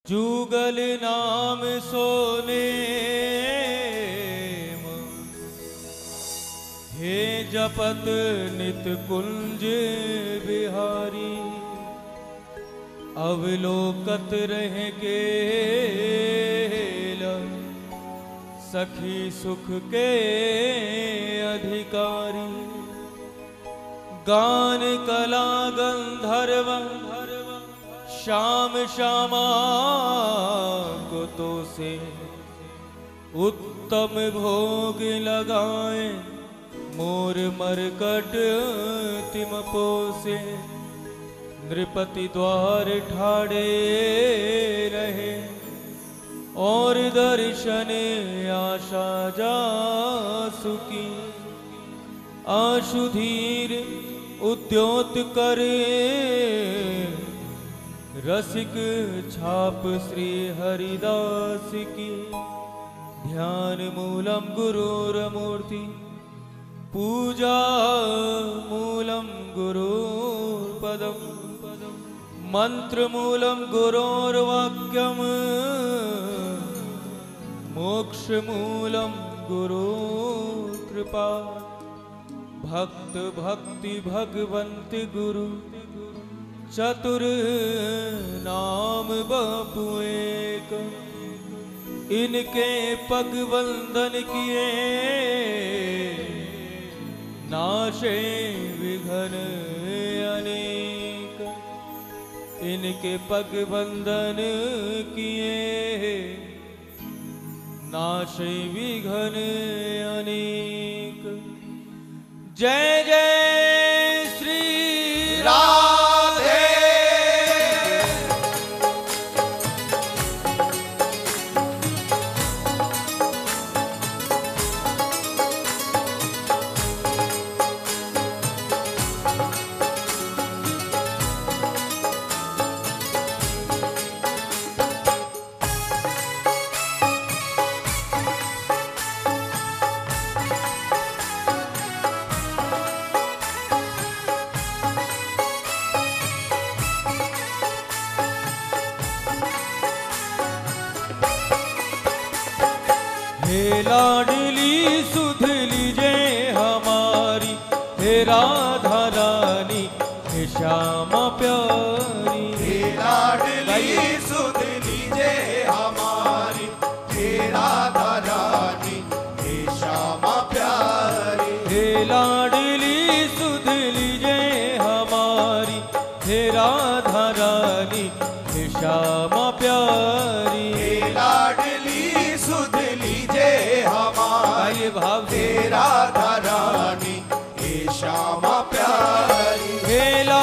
जुगल नाम सोने हे जपत नित कुंज बिहारी। अवलोकत रह के सखी सुख के अधिकारी। गान कला गंधर्व श्याम श्यामा को तो से उत्तम भोग लगाए। मोर मरकट तिम पोसे नृपति द्वार ठाड़े रहे। और दर्शन आशा जासुकी आशुधीर उद्योत करे। रसिक छाप श्री हरिदास की ध्यान मूलम गुरुर्मूर्ति पूजा मूलम गुरुर्पदम मंत्र मूलम गुरोर्वाक्यम मोक्ष मूलम गुरुकृपा। भक्त भक्ति भगवंत गुरु चतुर नाम बापू एक। इनके पग वंदन किए नाशे विघ्न अनेक। इनके पग वंदन किए नाशे विघ्न अनेक। जय जय श्री राधे। हे लाडली सुध लीजे हमारी। हे राधा रानी हे श्यामा प्यारी। हे लाडली सुध लीजे हमारी। हे राधा रानी हे श्यामा प्यारी। हे लाडली सुध लीजे हमारी। हे राधा रानी हे श्यामा प्यारी। हे लाडली सुध लीजे हमारी। भाव हे राधा रानी हे श्यामा प्यारी। हे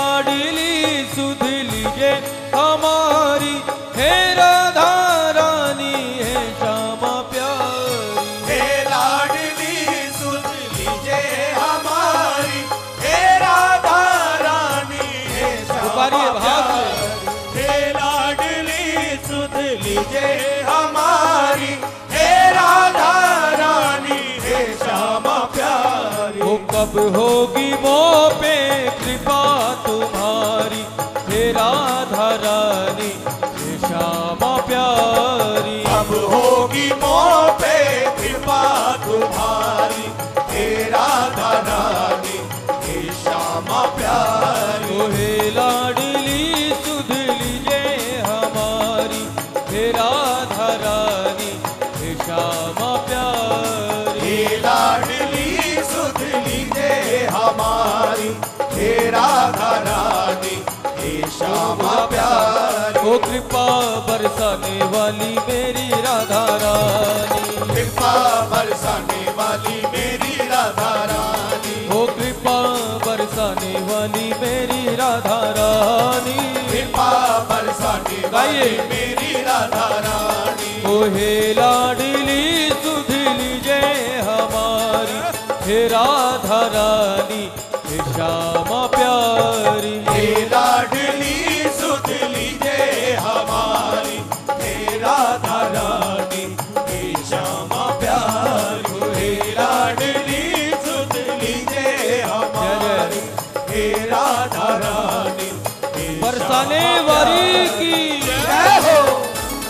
लाडली सुध लीजे हमारी। हे राधा रानी हे श्यामा प्यारी। हे लाडली सुध लीजे हमारी। हे राधा रानी हे श्यामा प्यारी। हे लाडली सुध लीजे हमारी। हे राधा रानी हे श्यामा प्यारी। वो कब होगी वो पे कृपा तुम्हारी। हे राधा रानी हे श्यामा प्यारी। अब होगी मोह पे कृपा तुम्हारी। हे राधा रानी हे श्यामा प्यारी। ओ हे लाडली सुध लीजे हमारी। हे राधा रानी हे श्यामा प्यारी। हे लाडली सुध लीजे हमारी। हे राधा रानी हे श्यामा प्यारी। ओ कृपा बरसाने वाली मेरी राधा रानी। कृपा बरसाने वाली मेरी राधा रानी। ओ कृपा बरसाने वाली मेरी राधा रानी। कृपा बरसाने वाली मेरी राधा रानी। ओ हे लाडली सुध लीजे हमारी। हे राधा रानी हे श्यामा प्यारी। हे लाडली सुध लीजे हमारी। हे राधा रानी हे श्यामा प्यारी। हे लाडली सुध लीजे हमारी। हे राधा रानी हे बरसाने वाली की जय हो।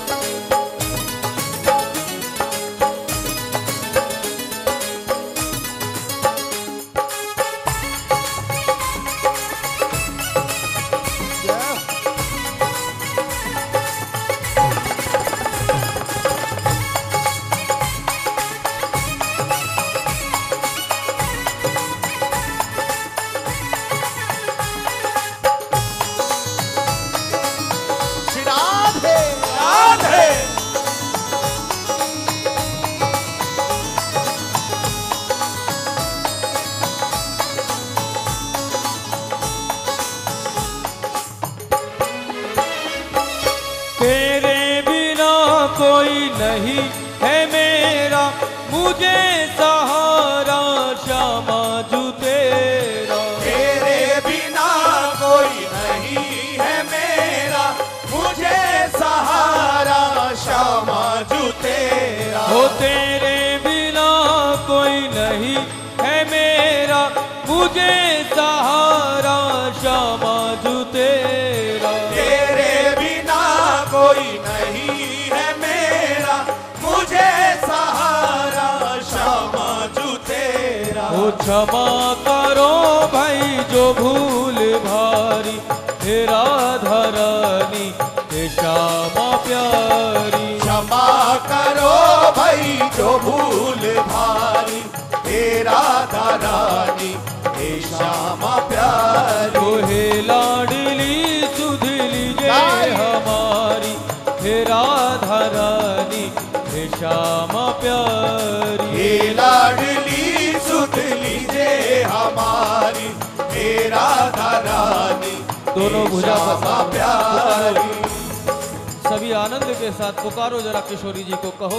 कोई नहीं है मेरा, मुझे सहारा श्यामा जू तेरा। तेरे बिना कोई नहीं है मेरा, मुझे सहारा श्यामा जू तेरा। हो तेरे बिना कोई नहीं है मेरा, मुझे सहारा श्यामा जू तेरा। तेरे बिना कोई नहीं है मेरा, मुझे सहारा श्यामा जू तेरा। ओ क्षमा करो भाई जो भूल भारी, हे राधा रानी हे श्यामा प्यारी। क्षमा करो भाई जो भूल भारी, हे राधा रानी हे श्यामा प्यारी। ओ हे लाडली सुध लीजे हमारी, हे राधा रानी हे श्यामा प्यारी। हे लाडली सुध लीजे हमारी, हे राधा रानी दोनों भुजा श्यामा प्यारी। सभी आनंद के साथ पुकारो जरा किशोरी जी को, कहो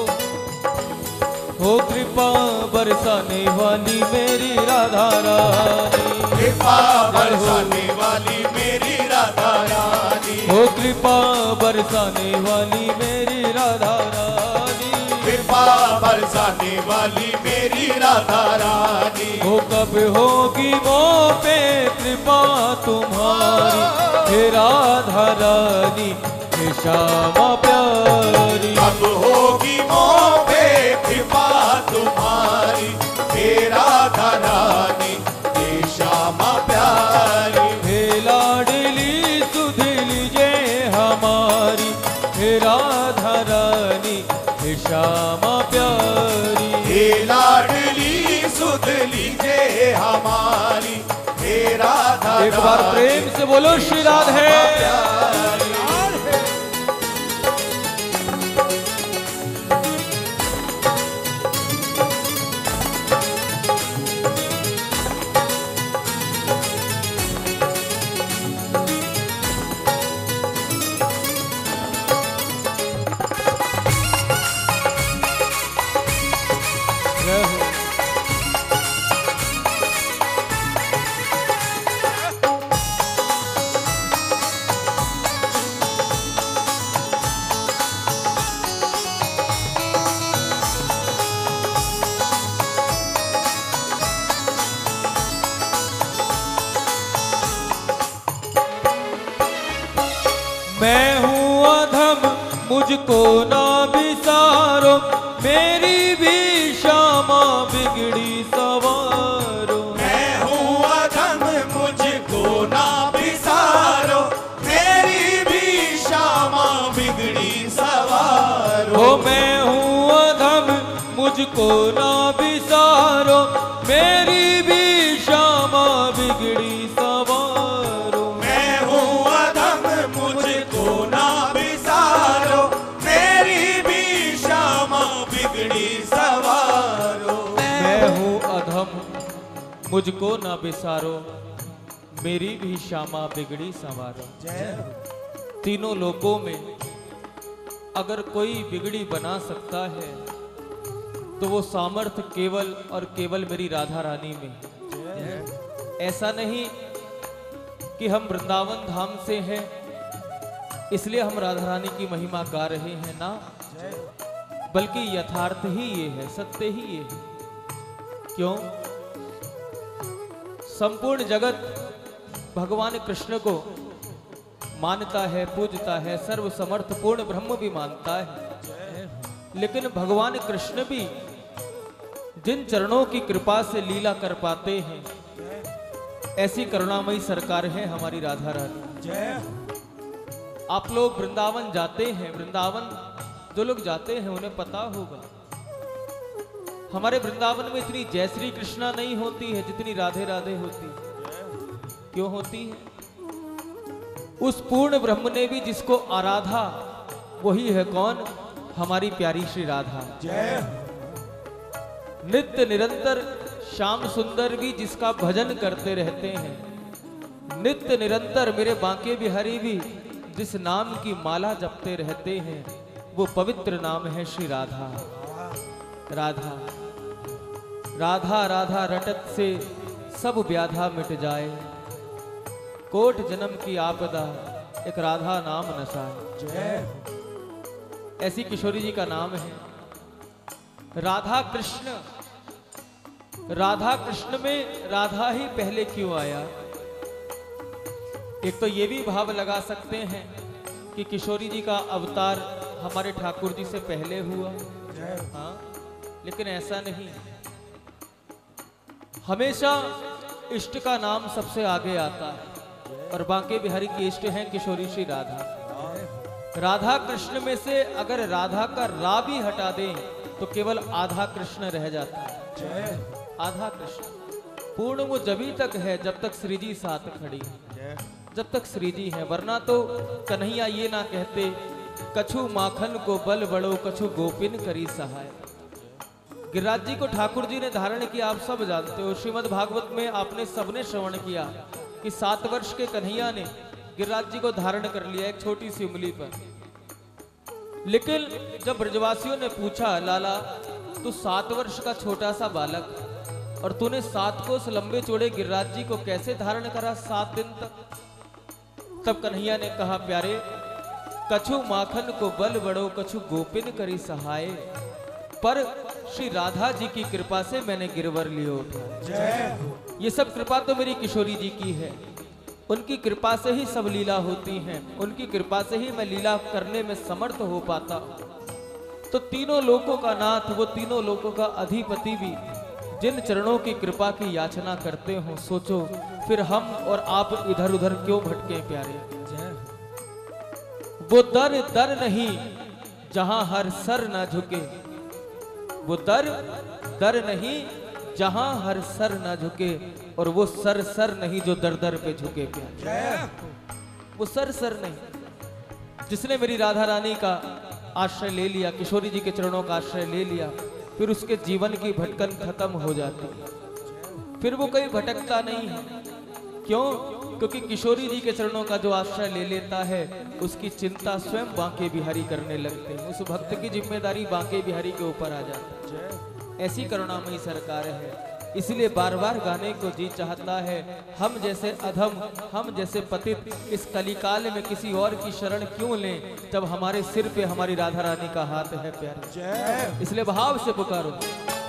हो कृपा बरसाने वाली मेरी राधा रानी। कृपा बरसाने वाली मेरी राधा रानी। हो कृपा बरसाने वाली मेरी राधा रानी। कृपा बरसाने वाली मेरी राधा रानी। हो कब होगी मोह पे कृपा तुम्हारी, हे राधा रानी हे श्यामा प्यारी। अब होगी मोह पे कृपा तुम्हारी, हे राधा रानी हे श्यामा प्यारी। हे लाडली सुध लीजे हमारी, हे राधा रानी हे श्यामा प्यारी। हे लाडली सुध लीजे हमारी, हे राधा एक बार प्रेम से बोलो श्री राधे। प्यारी। मैं हूँ अधम मुझको ना बिसारो, मेरी भी श्यामा बिगड़ी सवारो। मैं हूँ अधम मुझको ना बिसारो, मेरी भी श्यामा बिगड़ी सवारो। हो मैं हूँ अधम मुझको ना बिसारो, मेरी भी श्यामा बिगड़ी सवारो। मैं हूँ अधम मुझको ना बिसारो, मेरी भी श्यामा बिगड़ी सवारो। मैं हूँ अधम मुझको ना बिसारो, मेरी भी श्यामा बिगड़ी सवारो। तीनों लोकों में अगर कोई बिगड़ी बना सकता है तो वो सामर्थ्य केवल और केवल मेरी राधा रानी में है। ऐसा नहीं कि हम वृंदावन धाम से हैं इसलिए हम राधा रानी की महिमा गा रहे हैं ना, बल्कि यथार्थ ही ये है, सत्य ही ये है। क्यों? संपूर्ण जगत भगवान कृष्ण को मानता है, पूजता है, सर्व समर्थ पूर्ण ब्रह्म भी मानता है, लेकिन भगवान कृष्ण भी जिन चरणों की कृपा से लीला कर पाते हैं ऐसी करुणामयी सरकार है हमारी राधा रानी। आप लोग वृंदावन जाते हैं, वृंदावन जो लोग जाते हैं उन्हें पता होगा हमारे वृंदावन में इतनी जय श्री कृष्णा नहीं होती है जितनी राधे राधे होती है। क्यों होती है? उस पूर्ण ब्रह्म ने भी जिसको आराधा वही है कौन? हमारी प्यारी श्री राधा। नित्य निरंतर श्याम सुंदर भी जिसका भजन करते रहते हैं, नित्य निरंतर मेरे बांके बिहारी भी जिस नाम की माला जपते रहते हैं, वो पवित्र नाम है श्री राधा। राधा राधा राधा रटत से सब व्याधा मिट जाए, कोट जन्म की आपदा एक राधा नाम नसाए। जय ऐसी किशोरी जी का नाम है। राधा कृष्ण, राधा कृष्ण में राधा ही पहले क्यों आया? एक तो ये भी भाव लगा सकते हैं कि किशोरी जी का अवतार हमारे ठाकुर जी से पहले हुआ। हाँ, लेकिन ऐसा नहीं। हमेशा इष्ट का नाम सबसे आगे आता है और बांके बिहारी की इष्ट है किशोरी श्री राधा। राधा कृष्ण में से अगर राधा का रा भी हटा दें तो केवल आधा कृष्ण रह जाता है। आधा कृष्ण पूर्ण वो जभी तक है जब तक श्री जी साथ खड़ी है, जब तक श्री जी है। वरना तो कन्हैया ये ना कहते कछु माखन को बल बड़ो कछु गोपिन करी सहाय। गिरिराज जी को ठाकुर जी ने धारण किया, आप सब जानते हो। श्रीमद् भागवत में आपने सबने श्रवण किया कि 7 वर्ष के कन्हैया ने गिरिराज जी को धारण कर लिया एक छोटी सी उंगली पर। लेकिन जब ब्रजवासियों ने पूछा, लाला तू 7 वर्ष का छोटा सा बालक और तूने 7 कोस लंबे चौड़े गिरिराज जी को कैसे धारण करा 7 दिन तक? तब कन्हैया ने कहा, प्यारे कछु माखन को बल बड़ो कछु गोपिन करी सहाय, पर श्री राधा जी की कृपा से मैंने गिरवर लिए उठा। ये सब कृपा तो मेरी किशोरी जी की है। उनकी कृपा से ही सब लीला होती हैं, उनकी कृपा से ही मैं लीला करने में समर्थ हो पाता। तो तीनों लोकों का नाथ, वो तीनों लोकों का अधिपति भी जिन चरणों की कृपा की याचना करते हो, सोचो फिर हम और आप इधर उधर क्यों भटके प्यारे। वो दर दर नहीं जहां हर सर ना झुके, वो दर दर नहीं जहां हर सर ना झुके, और वो सर सर नहीं जो दर दर पे झुके प्यारे। वो सर सर नहीं। जिसने मेरी राधा रानी का आश्रय ले लिया, किशोरी जी के चरणों का आश्रय ले लिया, फिर उसके जीवन की भटकन खत्म हो जाती है। फिर वो कहीं भटकता नहीं है। क्यों? क्योंकि किशोरी जी के चरणों का जो आश्रय ले लेता है उसकी चिंता स्वयं बांके बिहारी करने लगते हैं। उस भक्त की जिम्मेदारी बांके बिहारी के ऊपर आ जाती है। ऐसी करुणामयी सरकार है। इसलिए बार बार गाने को जी चाहता है, हम जैसे अधम, हम जैसे पतित इस कलिकाल में किसी और की शरण क्यों लें जब हमारे सिर पे हमारी राधा रानी का हाथ है प्यारे। इसलिए भाव से पुकारो,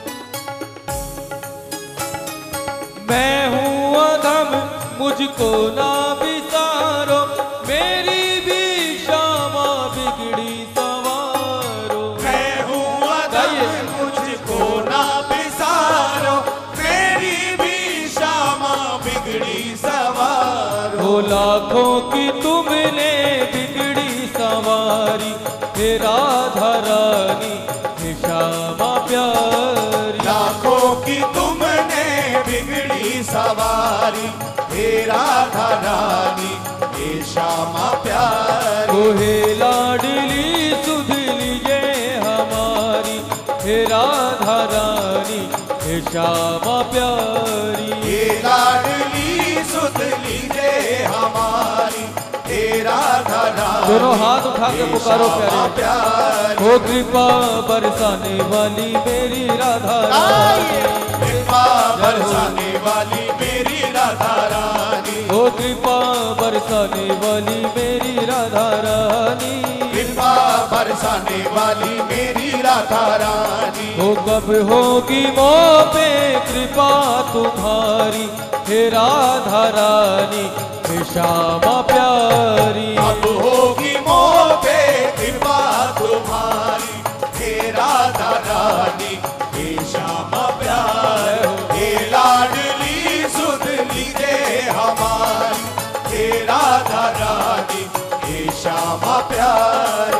मैं हूँ अधम मुझको ना विसारो, मेरी भी श्यामा बिगड़ी सवारो। मैं हूँ अधम मुझको ना विसारो, मेरी भी श्यामा बिगड़ी सवारो। हो लाखों की तुमने बिगड़ी सवारी, हे राधा रानी हे श्यामा प्यारी। लाखों की तुमने बिगड़ी सवारी, हे राधा रानी हे श्यामा प्यारी। ओ हे लाडली सुध लीजे हमारी, हे राधा रानी हे श्यामा प्यारी। हे लाडली सुध लीजे हमारी, हे राधा रानी। दोनों हाथ उठा के पुकारो प्यारे। हो कृपा बरसाने वाली मेरी राधा रानी, कृपा बरसाने वाली मेरी राधा रानी। हो कृपा बरसाने वाली मेरी राधा रानी। कृपा बरसाने वाली मेरी राधा रानी। हो कब होगी मोह पे कृपा तुम्हारी, हे राधा रानी हे श्यामा प्यारी। अब होगी मोह पे कृपा तुम्हारी, हे राधा रानी हे श्यामा प्यारी। हे लाडली सुध लीजे हमारी, हे राधा रानी हे श्यामा प्यारी।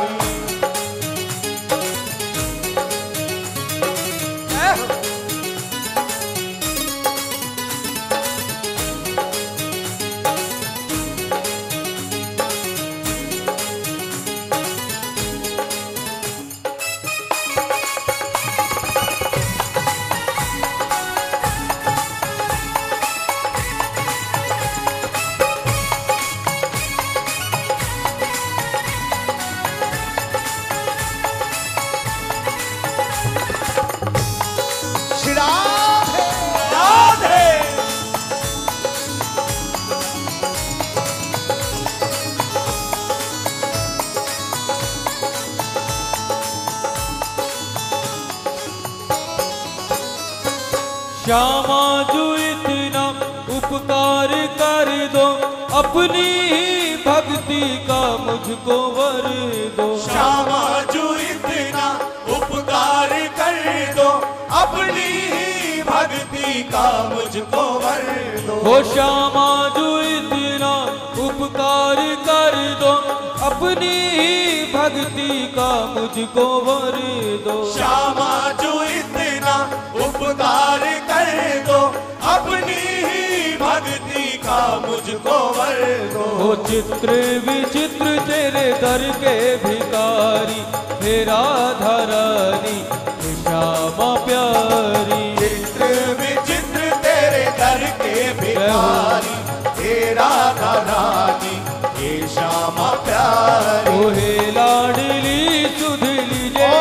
श्यामा जो इतना उपकार कर दो, अपनी ही भक्ति का मुझको वर दो। श्यामा जो इतना उपकार कर दो, अपनी ही भक्ति का मुझको वर दो। हो श्यामा जो इतना उपकार कर दो, अपनी ही भक्ति का मुझको वर दो। श्यामा जो इतना उपकार कर दो, अपनी ही भक्ति का मुझको वर दो। हो चित्र विचित्र तेरे दर के भिखारी, हे राधा रानी हे श्यामा प्यारी। चित्र विचित्र तेरे दर के भिखारी, हे राधा रानी हे श्यामा प्यारी। ओ हे लाडली सुधली जय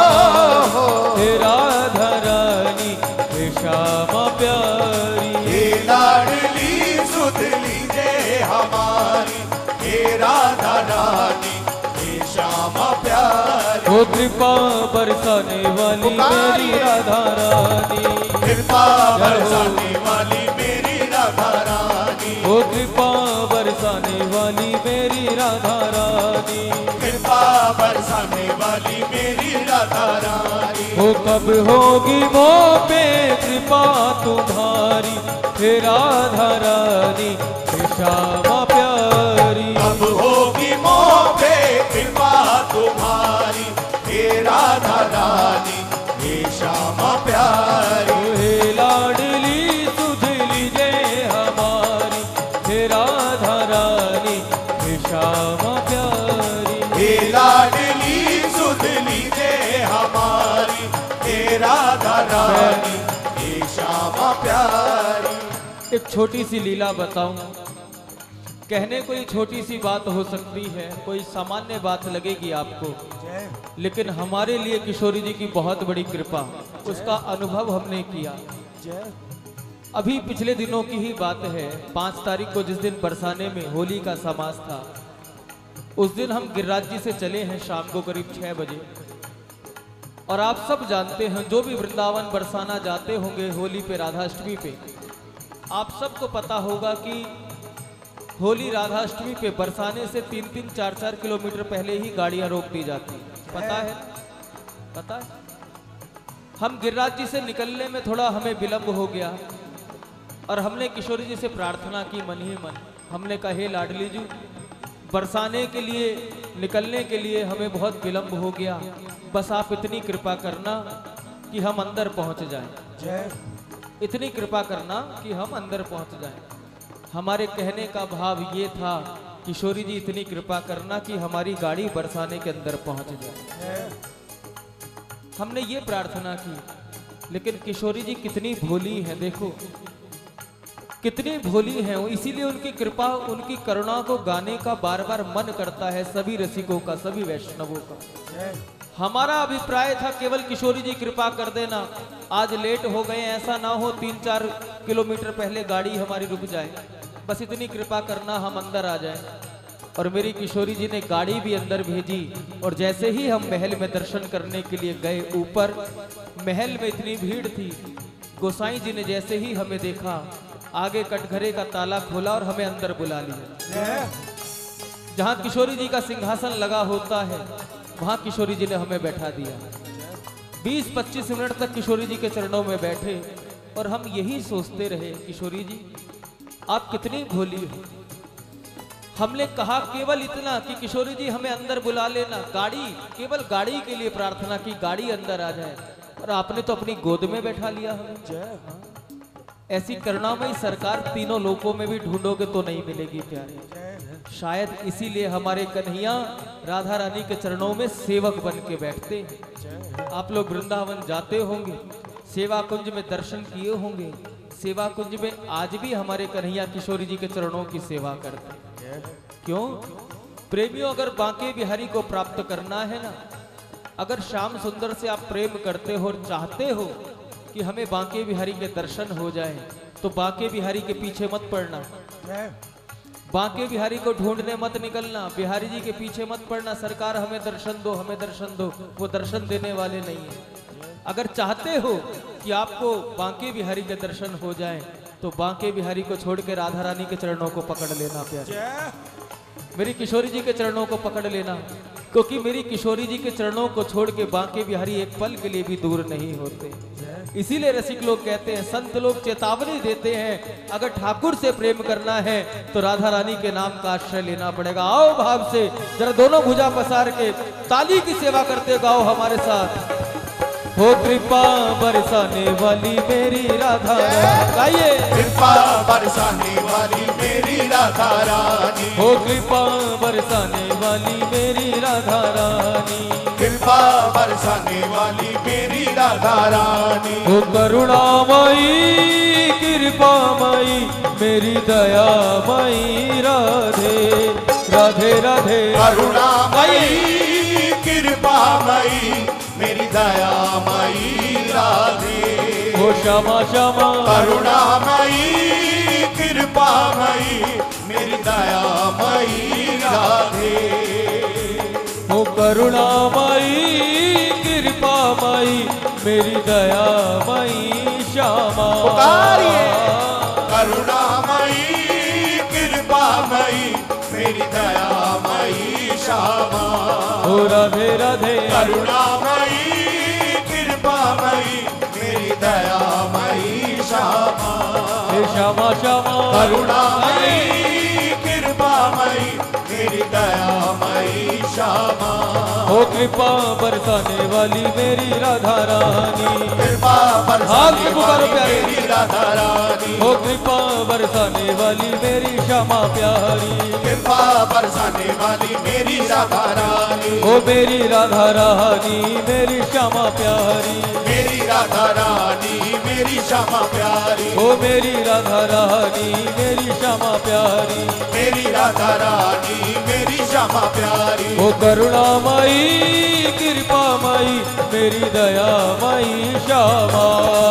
हे राधा रानी हे श्यामा प्यारी। हे लाडली सुध लीजिए हमारी, हे राधा रानी हे श्यामा प्यारी। ओ कृपा बरसाने वाली मेरी राधा रानी, कृपा बरसाने वाली मेरी राधा रानी। ओ कृपा बरसाने वाली मेरी राधा रानी, कृपा बरसाने वाली मेरी राधा रानी। ओ कब होगी मोह पे कृपा तुम्हारी, हे राधा रानी हे श्यामा प्यारी। अब होगी मोह पे कृपा तुम्हारी, हे राधा रानी हे श्यामा प्यारी। हे लाडली सुधली जय हमारी, हे राधा रानी हे श्यामा प्यारी। हे लाडली सुध लीजिए हमारी, हे राधा रानी हे श्यामा प्यारी। एक छोटी सी लीला बताऊं, कहने कोई छोटी सी बात हो सकती है, कोई सामान्य बात लगेगी आपको, लेकिन हमारे लिए किशोरी जी की बहुत बड़ी कृपा, उसका अनुभव हमने किया। अभी पिछले दिनों की ही बात है, 5 तारीख को जिस दिन बरसाने में होली का समास था, उस दिन हम गिरिराज जी से चले हैं शाम को करीब 6 बजे। और आप सब जानते हैं, जो भी वृंदावन बरसाना जाते होंगे होली पे, राधाष्टमी पे, आप सबको पता होगा कि होली राधाष्टमी पे बरसाने से 3-3, 4-4 किलोमीटर पहले ही गाड़ियां रोक दी जाती। पता है? पता है? हम गिरिराज जी से निकलने में थोड़ा हमें विलंब हो गया और हमने किशोरी जी से प्रार्थना की मन ही मन। हमने कहा, हे लाडली जी, बरसाने के लिए निकलने के लिए हमें बहुत विलंब हो गया, बस आप इतनी कृपा करना कि हम अंदर पहुंच जाएं। इतनी कृपा करना कि हम अंदर पहुंच जाएं। हमारे कहने का भाव ये था, किशोरी जी इतनी कृपा करना कि हमारी गाड़ी बरसाने के अंदर पहुंच जाए। हमने ये प्रार्थना की, लेकिन किशोरी जी कितनी भोली हैं, देखो कितनी भोली हैं। इसीलिए उनकी कृपा, उनकी करुणा को गाने का बार बार मन करता है सभी रसिकों का, सभी वैष्णवों का। हमारा अभिप्राय था केवल किशोरी जी कृपा कर देना, आज लेट हो गए, ऐसा ना हो 3-4 किलोमीटर पहले गाड़ी हमारी रुक जाए, बस इतनी कृपा करना हम अंदर आ जाए। और मेरी किशोरी जी ने गाड़ी भी अंदर भेजी, और जैसे ही हम महल में दर्शन करने के लिए गए, ऊपर महल में इतनी भीड़ थी, गोसाई जी ने जैसे ही हमें देखा, आगे कटघरे का ताला खोला और हमें अंदर बुला लिया। जहां किशोरी जी का सिंहासन लगा होता है, वहां किशोरी जी ने हमें बैठा दिया। 20-25 मिनट तक किशोरी जी के चरणों में बैठे और हम यही सोचते रहे, किशोरी जी आप कितनी भोली हो। हमने कहा केवल इतना कि किशोरी जी हमें अंदर बुला लेना, गाड़ी, केवल गाड़ी के लिए प्रार्थना की, गाड़ी अंदर आ जाए, और आपने तो अपनी गोद में बैठा लिया हमें। ऐसी करुणामयी सरकार तीनों लोकों में भी ढूंढोगे तो नहीं मिलेगी प्यारे। शायद इसीलिए हमारे कन्हैया राधा रानी के चरणों में सेवक बन के बैठते हैं। आप लोग वृंदावन जाते होंगे, सेवा कुंज में दर्शन किए होंगे, सेवा कुंज में आज भी हमारे कन्हैया किशोरी जी के चरणों की सेवा करते हैं। क्यों प्रेमियों, अगर बांके बिहारी को प्राप्त करना है ना, अगर श्याम सुंदर से आप प्रेम करते हो और चाहते हो कि हमें बांके बिहारी के दर्शन हो जाए, तो बांके बिहारी के पीछे मत पड़ना। बांके बिहारी को ढूंढने मत निकलना, बिहारी जी के पीछे मत पड़ना, सरकार हमें दर्शन दो, हमें दर्शन दो। वो दर्शन देने वाले नहीं है। अगर चाहते हो कि आपको बांके बिहारी के दर्शन हो जाएं, तो बांके बिहारी को छोड़ के राधा रानी के चरणों को पकड़ लेना प्यारे, मेरी किशोरी जी के चरणों को पकड़ लेना, क्योंकि मेरी किशोरी जी के चरणों को छोड़ के बांके बिहारी एक पल के लिए भी दूर नहीं होते। इसीलिए रसिक लोग कहते हैं, संत लोग चेतावनी देते हैं, अगर ठाकुर से प्रेम करना है तो राधा रानी के नाम का आश्रय लेना पड़ेगा। आओ भाव से जरा दोनों भुजा पसार के ताली की सेवा करते गाओ हमारे साथ। हो कृपा बरसाने वाली मेरी राधा, गाइए। कृपा बरसाने वाली मेरी राधा रानी, हो कृपा बरसाने वाली मेरी राधा रानी, कृपा बरसाने वाली मेरी राधा रानी। हो करुणामयी कृपामयी मेरी दयामयी राधे राधे राधे। करुणामयी कृपामयी मेरी दयामयी राधे। हो क्षमा क्षमा करुणामयी कृपामयी मेरी दयामयी राधे। हो करुणामयी कृपामयी मेरी दयामयी श्यामा। करुणामयी कृपामयी मेरी दयामयी श्यामा। हो राधे राधे। करुणामयी कृपामयी मेरी दयामयी श्यामा। हे श्यामा श्यामा। करुणामयी कृपामयी मेरी दयामयी श्यामा। हो कृपा बरसाने वाली मेरी राधा रानी, कृपा बरसाने वाली मेरी राधा रानी। हो कृपा बरसाने वाली मेरी श्यामा प्यारी, कृपा बरसाने वाली मेरी राधा रानी। हो मेरी राधा रानी मेरी श्यामा प्यारी, मेरी राधा रानी मेरी श्यामा प्यारी। हो मेरी राधा रानी मेरी श्यामा प्यारी, मेरी राधा रानी मेरी श्यामा प्यारी। हो करुणामयी कृपामयी मेरी दयामयी श्यामा।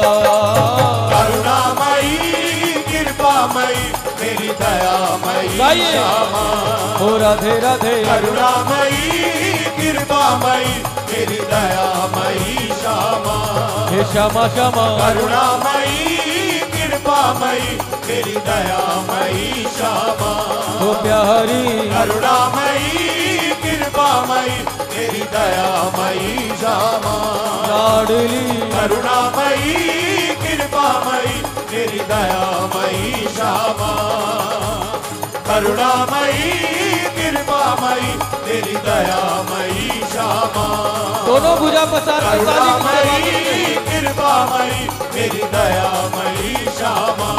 करुणामयी कृपामयी मेरी दयामयी श्यामा। हो राधे राधे। करुणामयी कृपामयी मेरी दयामयी श्यामा। हे श्यामा श्यामा। करुणामयी कृपामयी मेरी दयामयी श्यामा। हो प्यारी। करुणामयी कृपामयी मेरी दयामयी श्यामा। लाडली। करुणामयी कृपामयी मेरी दयामयी श्यामा। करुणामयी कृपामयी मेरी दयामयी श्यामा। दोनों भुजा पसार के करुणामयी कृपामयी मेरी दयामयी श्यामा।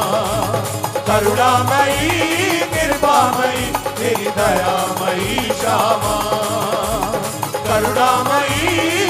करुणामयी कृपामयी मेरी दयामयी श्यामा। करुणामयी